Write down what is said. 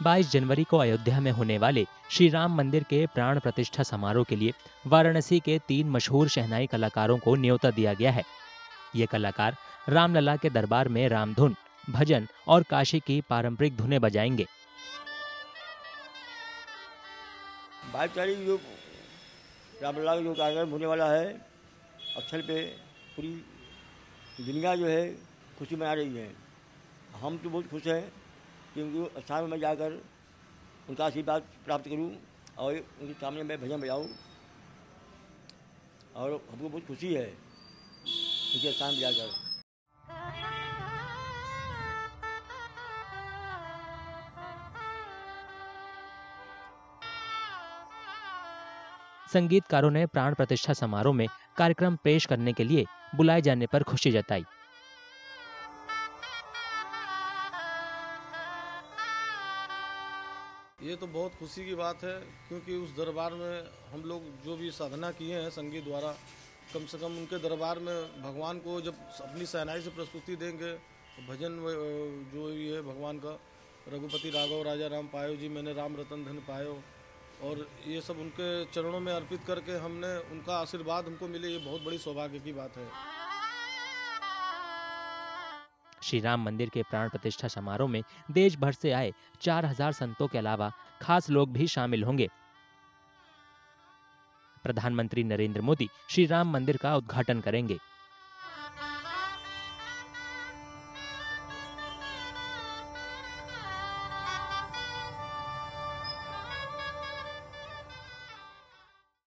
22 जनवरी को अयोध्या में होने वाले श्री राम मंदिर के प्राण प्रतिष्ठा समारोह के लिए वाराणसी के 3 मशहूर शहनाई कलाकारों को न्योता दिया गया है। ये कलाकार रामलला के दरबार में रामधुन, भजन और काशी की पारंपरिक धुनें बजाएंगे। 22 तारीख जो रामलला का जो कार्यक्रम होने वाला है, अक्षर पे पूरी दुनिया जो है खुशी मना रही है। हम तो बहुत खुश हैं कि उनके स्थान में मैं जाकर उनका आशीर्वाद प्राप्त करूं और उनके सामने मैं भजन बजाऊं, और हमको बहुत खुशी है उनके स्थान में जाकर। संगीतकारों ने प्राण प्रतिष्ठा समारोह में कार्यक्रम पेश करने के लिए बुलाए जाने पर खुशी जताई। ये तो बहुत खुशी की बात है, क्योंकि उस दरबार में हम लोग जो भी साधना किए हैं संगीत द्वारा, कम से कम उनके दरबार में भगवान को जब अपनी सहनाई से प्रस्तुति देंगे तो भजन जो ये भगवान का रघुपति राघव राजा राम पायो जी, मैंने राम रतन धन पायो, और ये सब उनके चरणों में अर्पित करके हमने उनका आशीर्वाद हमको मिले, ये बहुत बड़ी सौभाग्य की बात है। श्री राम मंदिर के प्राण प्रतिष्ठा समारोह में देश भर से आए 4000 संतों के अलावा खास लोग भी शामिल होंगे। प्रधानमंत्री नरेंद्र मोदी श्री राम मंदिर का उद्घाटन करेंगे।